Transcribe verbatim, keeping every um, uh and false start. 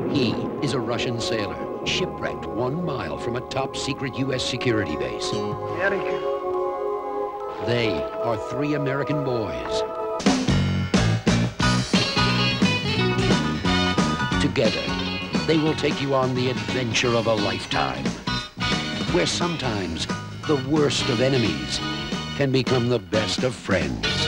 He is a Russian sailor, shipwrecked one mile from a top-secret U S security base. They are three American boys. Together, they will take you on the adventure of a lifetime, where sometimes the worst of enemies can become the best of friends.